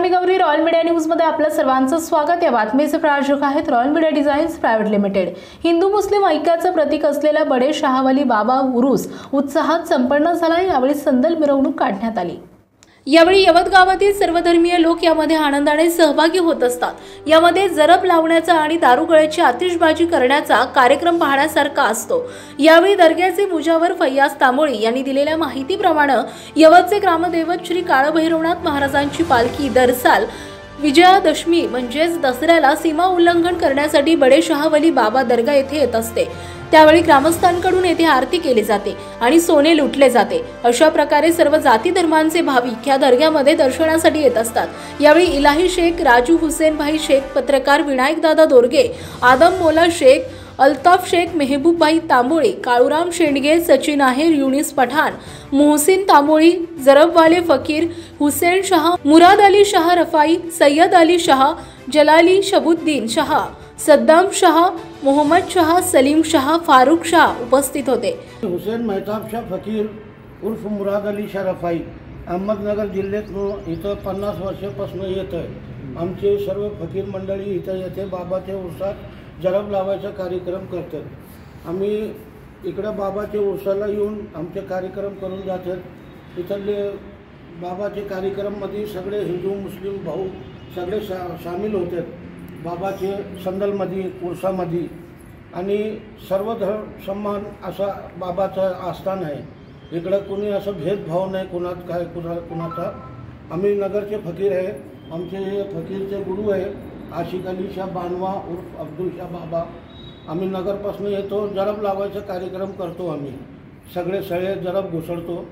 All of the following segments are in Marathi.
नमस्कार, मी गौरी. रॉयल मीडिया न्यूज मध्ये आपलं सर्वांचं स्वागत. या बातमीचे प्रायोजक आहेत royal media designs private limited. Hindu Muslim ऐक्याचं प्रतीक असलेला बडे शाहवली बाबा उरूस उत्साहात संपन्न झाला. यावेळी संदल मिरवणूक काढण्यात आली. यावेळी यवत गावातील सर्वधर्मीय लोक यामध्ये आनंदाने सहभागी होत असतात. यामध्ये जरब लावण्याचा आणि दारुगोळ्याची आतिषबाजी करण्याचा कार्यक्रम पाहण्यासारखा असतो. यावेळी दर्ग्याचे मुजावर फैयाज तांबोळी यांनी दिलेल्या माहितीप्रमाणे यवतचे ग्रामदैवत श्री काळभैरवनाथ महाराजांची पालखी दरसाल विजयादशमी म्हणजेच दसऱ्याला सीमा उल्लंघन करण्यासाठी बडे शाहवली बाबा दर्गा येथे येत असते. त्यावेळी ग्रामस्थांकडून येथे आरती केली जाते आणि सोने लुटले जाते. अशा प्रकारे सर्व जाती धर्मांचे भाविक या दर्ग्यामध्ये दर्शनासाठी येत असतात. यावेळी इलाही शेख, राजू हुसेन भाई शेख, पत्रकार विनायक दादा दोरगे, आदम मोला शेख, अल्ताफ शेख, मेहबूब भाई तांबोळी, काळूराम शेंडगे, सचिन आहेर, युनिस पठाण, मोहसिन तांबोळी, जरबवाले फकीर, हुसेन शाह, मुराद अली शाह रफाई, सय्यद अली शाह, जलाली शबुद्दीन शाह, सद्दाम शाह, मोहम्मद शाह, सलीम शाह, फारूक शाह उपस्थित होते. हुसेन मेहताब शाह फकीर उर्फ मुराद अली शाह रफाई अहमदनगर जिल्ह्यातून इथं 50 वर्षापासून येत आहे. आमचे सर्व फकीर मंडळी इथं येते बाबाच्या उर्सात जरब लावायचा कार्यक्रम करतात. आम्ही इकडं बाबाच्या उर्साला येऊन आमचे कार्यक्रम करून जातात. इथले बाबाचे कार्यक्रममध्ये सगळे हिंदू मुस्लिम भाऊ सगळे सामील होतात बाबाचे संदलमध्ये उर्सामध्ये. आणि सर्व धर्म सन्मान असा बाबाचं आस्थान आहे. इकडं कोणी असं भेदभाव नाही कोणात काय कुणाचा. आम्ही नगरचे फकीर आहे. आमचे फकीरचे गुरु आहे आशिक अली शाह बानवा उर्फ अब्दुल शाह बाबा. आम्ही नगरपासून येतो, जरब लावायचा कार्यक्रम करतो. आम्ही सगळे सळे जरब घुसळतो.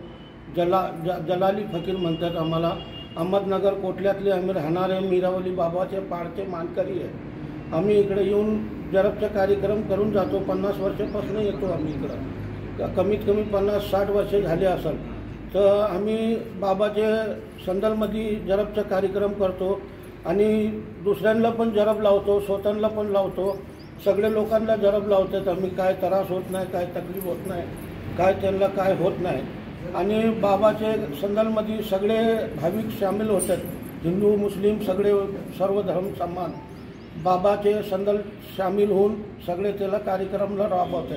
जलाली फकीर म्हणतात आम्हाला. अहमदनगर कोटल्यातले आम्ही राहणारे मीरावली बाबाचे पाडचे मानकरी आहे. आम्ही इकडे येऊन जरबचा कार्यक्रम करून जातो. 50 वर्षापासून येतो आम्ही इकडं. कमीत कमी 50-60 वर्षे झाले असेल. तर आम्ही बाबाचे संदलमध्ये जरबचा कार्यक्रम करतो आणि दुसऱ्यांना पण जरब लावतो, स्वतःला पण लावतो. सगळे लोकांना जरब लावतात आम्ही. काय त्रास होत नाही, काय तकलीफ होत नाही, काय त्यांना काय होत नाही. आणि बाबाचे संदलमध्ये सगळे भाविक सामील होतात. हिंदू मुस्लिम सगळे सर्व धर्म सन्मान बाबाचे संदल सामील होऊन सगळे त्याला कार्यक्रमला राबवतात.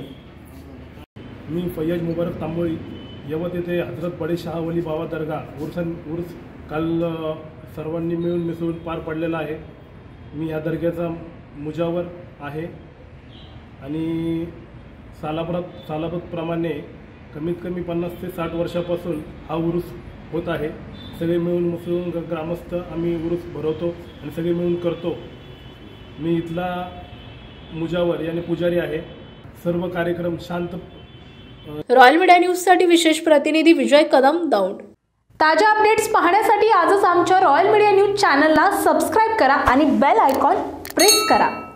मी फैयाज मुबारक तांबोळी यवत येथे हजरत बडे शाहवली बाबा दर्गा उर्स काल सर्वांनी मिळून मिसळून पार पडलेला आहे. मी या दर्ग्याचा मुजावर आहे आणि सालाबतप्रमाणे कमीत कमी 50 ते 60 वर्षापासून हा उरूस होत आहे. सगळे मिळून मिसळून ग्रामस्थ आम्ही उरूस भरवतो आणि सगळे मिळून करतो. मी इथला मुजावर यानी पुजारी आहे. सर्व कार्यक्रम शांत. रॉयल मीडिया न्यूजसाठी विशेष प्रतिनिधी विजय कदम, दौंड. ताज्या अपडेट्स पाहण्यासाठी आजच आमच्या रॉयल मीडिया न्यूज चॅनलला सबस्क्राईब करा आणि बेल आयकॉन प्रेस करा.